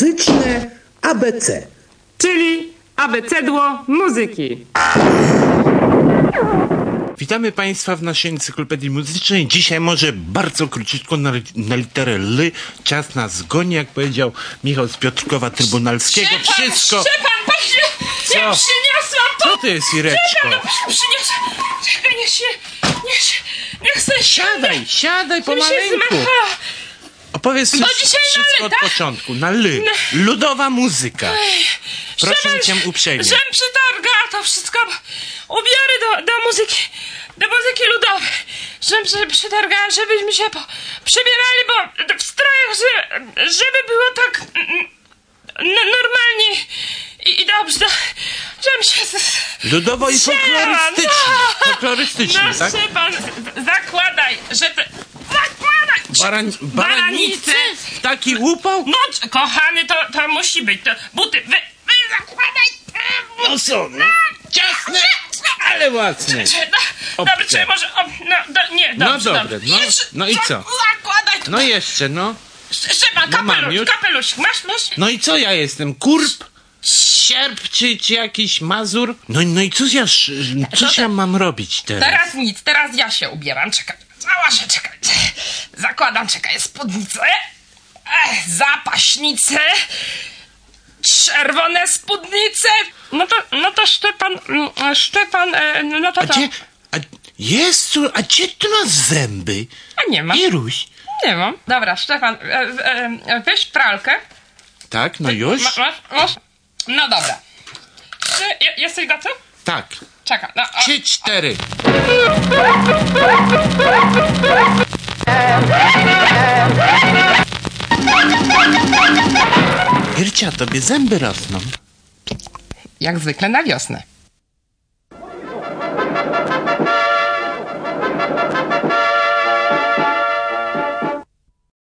muzyczne ABC. Czyli abecedło muzyki. Witamy Państwa w naszej encyklopedii muzycznej. Dzisiaj może bardzo króciutko na literę L. Czas nas goni, jak powiedział Michał z Piotrkowa Trybunalskiego. Wszystko... Szczepan, ja przyniosłam to! Co to jest, Ireczko? Przyniosłam. Czekaj, niech se Siadaj pomaleńku. Opowiedz wszystko od początku. Na L. Ludowa muzyka. Proszę cię uprzejmie. Żem przetargała to wszystko, ubiory do muzyki ludowej. Żem przetargała, żebyśmy się przebierali, bo w strojach, żeby było tak normalnie i dobrze. Żem się... Ludowo i folklorystycznie, no, tak? Szczepan, zakładaj, że te... Zakładaj! Baranice? Taki upał? No, kochany, to musi być. To buty, wy zakładaj! No są, no. Ciasne, ale łacne. Dobrze, czy może... nie, dobrze, no dobre, no. No i co? Zakładaj to. No jeszcze, no. Szczepan, kapelusz, masz? No i co ja jestem? Kurp? Sierp czy jakiś Mazur? No i coś ja mam robić teraz? Teraz nic, teraz ja się ubieram, czekaj. Czekaj. Zakładam, spódnicę, zapaśnicę, czerwone spódnice. No to Szczepan, no to... A gdzie tu masz zęby? A nie ma. Iruś. Nie mam. Dobra, Szczepan, weź pralkę. Tak, no już? Masz? No dobra. Jesteś gotów? Tak. Czekaj. 3, 4. Ircia, tobie zęby rosną. Jak zwykle na wiosnę.